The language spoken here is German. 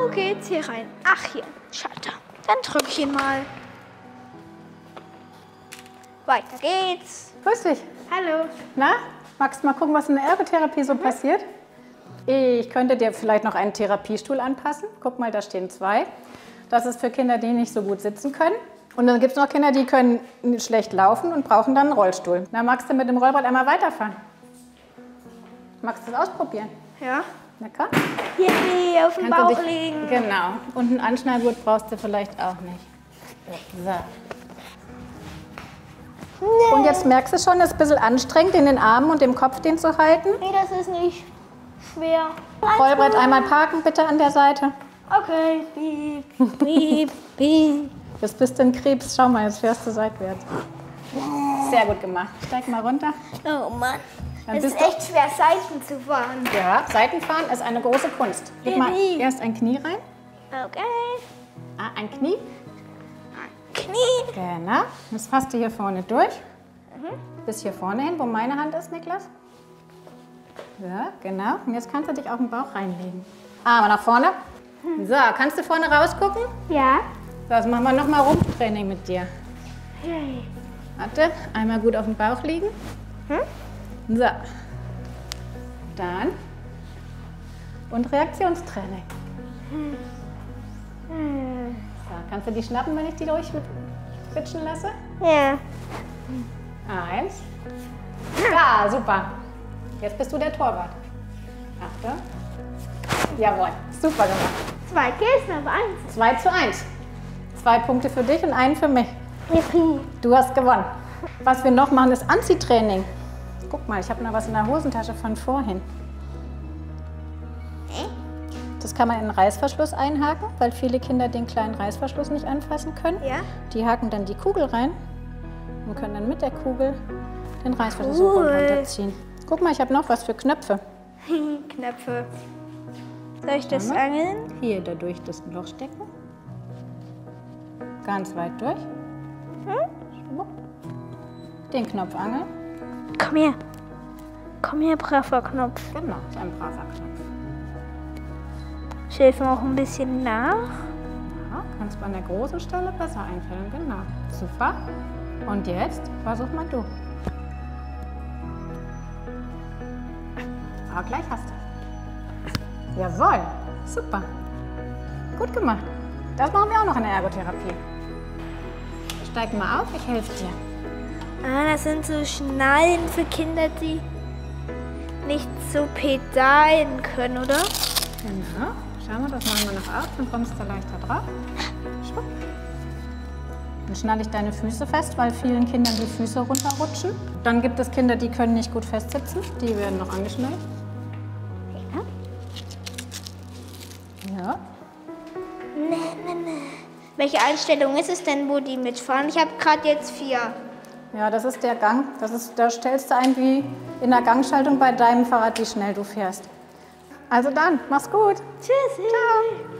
Wo geht's hier rein? Ach, hier, Schalter. Dann drücke ich ihn mal. Weiter geht's. Grüß dich. Hallo. Na, magst du mal gucken, was in der Ergotherapie so passiert? Ich könnte dir vielleicht noch einen Therapiestuhl anpassen. Guck mal, da stehen 2. Das ist für Kinder, die nicht so gut sitzen können. Und dann gibt es noch Kinder, die können schlecht laufen und brauchen dann einen Rollstuhl. Na, magst du mit dem Rollbrett einmal weiterfahren? Magst du das ausprobieren? Ja. Na komm. Yippie, auf dem Kannst du Bauch dich- liegen. Genau. Und einen Anschnallgurt brauchst du vielleicht auch nicht. So. Und jetzt merkst du schon, es ist ein bisschen anstrengend, in den Armen und dem Kopf den zu halten. Nee, das ist nicht schwer. Rollbrett einmal parken, bitte an der Seite. Okay. Piep, piep, piep. Jetzt bist du in Krebs. Schau mal, jetzt fährst du seitwärts. Sehr gut gemacht. Steig mal runter. Oh Mann. Dann Es ist bist du- echt schwer, Seiten zu fahren. Ja, Seitenfahren ist eine große Kunst. Leg mal erst ein Knie rein. Okay. Ein Knie. Knie. Genau. Jetzt fasst du hier vorne durch. Bis hier vorne hin, wo meine Hand ist, Niklas. Ja, genau. Und jetzt kannst du dich auf den Bauch reinlegen. Arme nach vorne. So, kannst du vorne rausgucken? Ja. So, jetzt machen wir nochmal Rumpftraining mit dir. Yay. Warte, einmal gut auf dem Bauch liegen. So. Dann. Und Reaktionstraining. So, kannst du die schnappen, wenn ich die durchquitschen lasse? Ja. 1. Ja, super. Jetzt bist du der Torwart. Achtung. Jawohl, super gemacht. 2 Kästen auf 1. 2:1. 2 Punkte für dich und einen für mich. Yippie. Du hast gewonnen. Was wir noch machen, ist Anziehtraining. Guck mal, ich habe noch was in der Hosentasche von vorhin. Das kann man in den Reißverschluss einhaken, weil viele Kinder den kleinen Reißverschluss nicht anfassen können. Ja. Die haken dann die Kugel rein und können dann mit der Kugel den Reißverschluss so Cool. runterziehen. Guck mal, ich habe noch was für Knöpfe. Knöpfe. Soll ich das angeln? Hier da durch das Loch stecken. Ganz weit durch. Schwupp. Den Knopf angeln. Komm her. Komm her, braver Knopf. Genau, so ein braver Knopf. Ich helfe auch ein bisschen nach. Ja, kannst du an der großen Stelle besser einfällen. Genau. Super. Und jetzt versuch mal du. Aber gleich hast du. Jawohl. Super. Gut gemacht. Das machen wir auch noch in der Ergotherapie. Steig mal auf, ich helfe dir. Ah, das sind so Schnallen für Kinder, die nicht so pedalen können, oder? Genau. Schau mal, das machen wir noch auf, dann kommst du leichter drauf. Schwupp. Dann schnalle ich deine Füße fest, weil vielen Kindern die Füße runterrutschen. Dann gibt es Kinder, die können nicht gut festsitzen. Die werden noch angeschnallt. Ja. Welche Einstellung ist es denn, wo die mitfahren? Ich habe gerade jetzt 4. Ja, das ist der Gang. Da stellst du ein wie in der Gangschaltung bei deinem Fahrrad, wie schnell du fährst. Also dann, mach's gut. Tschüssi. Ciao.